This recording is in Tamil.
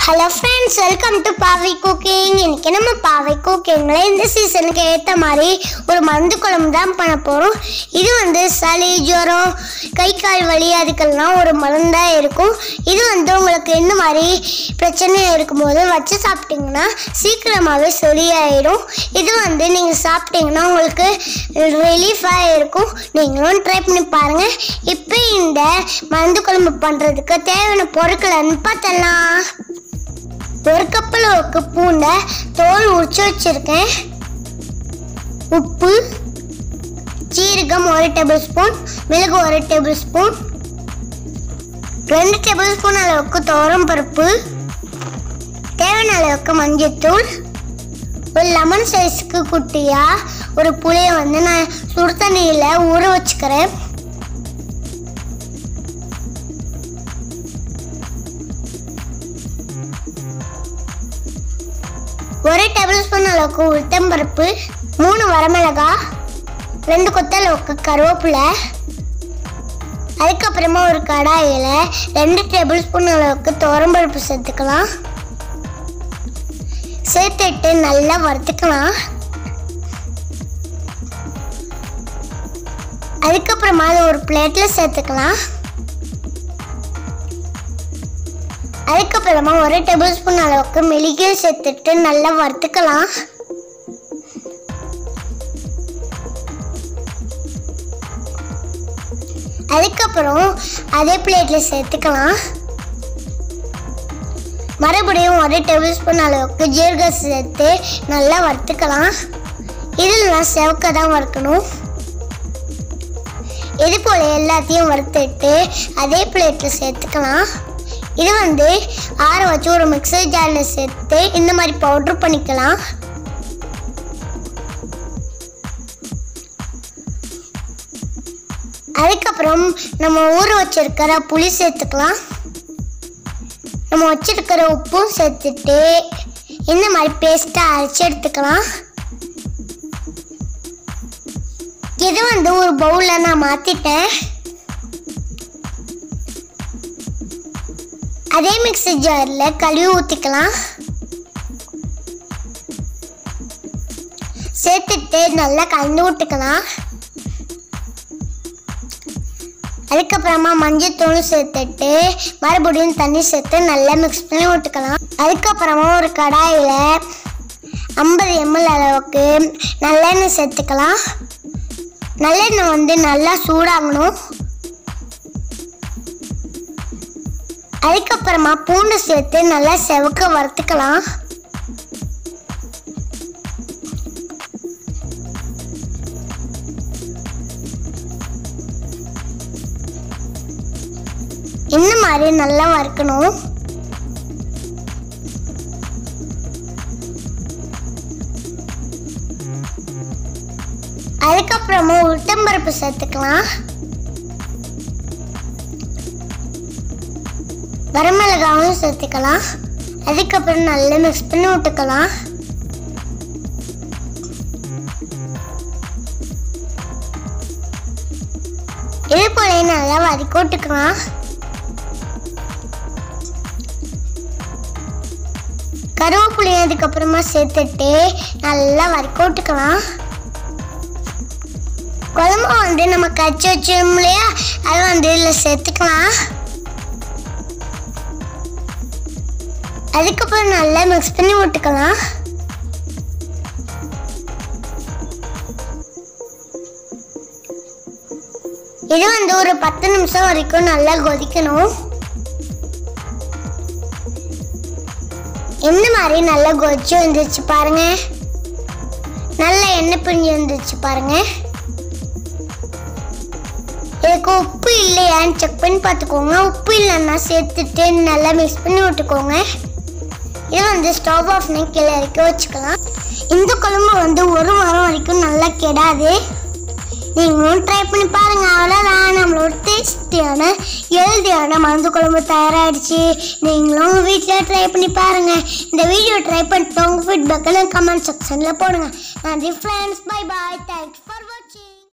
Hello friends, welcome to Pavi Cooking. இன்னைக்கு நம்ம பாவை குக்கிங்ல இந்த சீசனுக்கு ஏத்த மாதிரி ஒரு மருந்து குழம்பு தான் பண்ண போறோம். இது வந்து சளி, ஜுரம், கை கால் வலி அதுக்கெல்லாம் ஒரு மருந்தா இருக்கும். இது வந்து உங்களுக்கு இந்த மாதிரி பிரச்சனை இருக்கும்போது வச்சு சாப்பிட்டீங்கன்னா சீக்கிரமாவே சரியாயிடும். இது வந்து நீங்க சாப்பிட்டீங்கன்னா உங்களுக்கு ரிலீஃபா இருக்கும். நீங்களும் ட்ரை பண்ணி பாருங்க. இப்போ இந்த மருந்து குழம்பு பண்றதுக்கு தேவையான பொருட்களை பார்த்தலாம். ஒரு கப் அளவுக்கு பூண்டை தோல் உரிச்சு வச்சிருக்கேன். உப்பு, சீரகம் 1 டேபிள் ஸ்பூன், மிளகு 1 டேபிள் ஸ்பூன், 2 டேபிள் ஸ்பூன் அளவுக்கு துவரம் பருப்பு, தேவையான அளவுக்கு மஞ்சத்தூள், ஒரு லெமன் சைஸ்க்கு குட்டியா ஒரு புளியை வந்து நான் சுடு தண்ணியில் ஊற வச்சுக்கிறேன். ஒரு டேபிள் ஸ்பூன் அளவுக்கு உளுத்தம்பருப்பு, 3 வரமிளகாய், 2 கொத்த அளவுக்கு கருவேப்பிலை. அதுக்கப்புறமா ஒரு கடாயில் 2 டேபிள் ஸ்பூன் அளவுக்கு துவரம்பருப்பு சேர்த்துக்கலாம். சேர்த்துட்டு நல்லா வறுத்துக்கலாம். அதுக்கப்புறமா அதை ஒரு பிளேட்டில் சேர்த்துக்கலாம். அதுக்கப்புறமா 1 டேபிள் ஸ்பூன் அளவுக்கு மிளகு சேர்த்துட்டு நல்லா வறுத்துக்கலாம். அதுக்கப்புறம் அதே பிளேட்டில் சேர்த்துக்கலாம். மறுபடியும் 1 டேபிள் ஸ்பூன் அளவுக்கு ஜீரகம் சேர்த்து நல்லா வறுத்துக்கலாம். இதெல்லாம் செவக்க தான் வறுக்கணும். இது போல் எல்லாத்தையும் வறுத்துட்டு அதே பிளேட்டில் சேர்த்துக்கலாம். இது வந்து ஆற வச்சு ஒரு மிக்சர் ஜாரில் சேர்த்து இந்த மாதிரி பவுடர் பண்ணிக்கலாம். அதுக்கப்புறம் நம்ம ஊற வச்சிருக்கிற புளி சேர்த்துக்கலாம். நம்ம வச்சிருக்கிற உப்பும் சேர்த்துட்டு இந்த மாதிரி பேஸ்ட்டாக அரைச்சி எடுத்துக்கலாம். இது வந்து ஒரு பவுலில் நான் மாற்றிட்டேன். அதே மிக்சர் ஜாரில் கழுவி ஊற்றிக்கலாம். சேர்த்துட்டு நல்லா கலந்து விட்டுக்கலாம். அதுக்கப்புறமா மஞ்சத்தூள் சேர்த்துட்டு மறுபடியும் தண்ணி சேர்த்து நல்லா மிக்ஸ் பண்ணி விட்டுக்கலாம். அதுக்கப்புறமா ஒரு கடாயில் 50 ml அளவுக்கு நல்லெண்ணெய் சேர்த்துக்கலாம். நல்லெண்ணெய் வந்து நல்லா சூடாகணும். அதுக்கப்புறமா பூண்டு சேர்த்து நல்லா செவக்க வறுத்துக்கலாம். இந்த மாதிரி நல்லா வறுக்கணும். அதுக்கப்புறமா உளுத்தம்பருப்பு சேர்த்துக்கலாம். வரமிளகாவும் சேர்த்துக்கலாம். அதுக்கப்புறம் நல்லா மிக்ஸ் பண்ணி விட்டுக்கலாம். இது போல நல்லா வதக்கி விட்டுக்கலாம். கருவேப்பிலையும் அதுக்கப்புறமா சேர்த்துட்டு நல்லா வதக்கி விட்டுக்கலாம். குழம்பு வந்து நம்ம கச்சி வச்சோம் இல்லையா, அது வந்து இதில் சேர்த்துக்கலாம். அதுக்கப்புறம் நல்லா மிக்ஸ் பண்ணி விட்டுக்கலாம். இது வந்து ஒரு 10 நிமிஷம் வரைக்கும் நல்லா கொதிக்கணும். இந்த மாதிரி நல்லா கொதிச்சு வந்துருச்சு பாருங்க. நல்லா எண்ணெய் பிரிஞ்சு வந்துருச்சு பாருங்க. இதுக்கு உப்பு இல்லையான்னு செக் பண்ணி பார்த்துக்கோங்க. உப்பு இல்லைன்னா சேர்த்துட்டு நல்லா மிக்ஸ் பண்ணி விட்டுக்கோங்க. இது வந்து ஸ்டவ் ஆஃப் பண்ணி கீழே இறக்கி வச்சுக்கலாம். இந்த குழம்பு வந்து 1 வாரம் வரைக்கும் நல்லா கெடாது. நீங்களும் ட்ரை பண்ணி பாருங்க. அவ்வளோதான், நம்மளோட டேஸ்டியான ஹெல்தியான மருந்து குழம்பு தயாராகிடுச்சு. நீங்களும் வீட்டில் ட்ரை பண்ணி பாருங்க. இந்த வீடியோ ட்ரை பண்ணிட்டு உங்கள் ஃபீட்பேக்கில் கமெண்ட் செக்ஷனில் போடுங்க. நன்றி friends, bye bye, thanks for வாட்சிங்.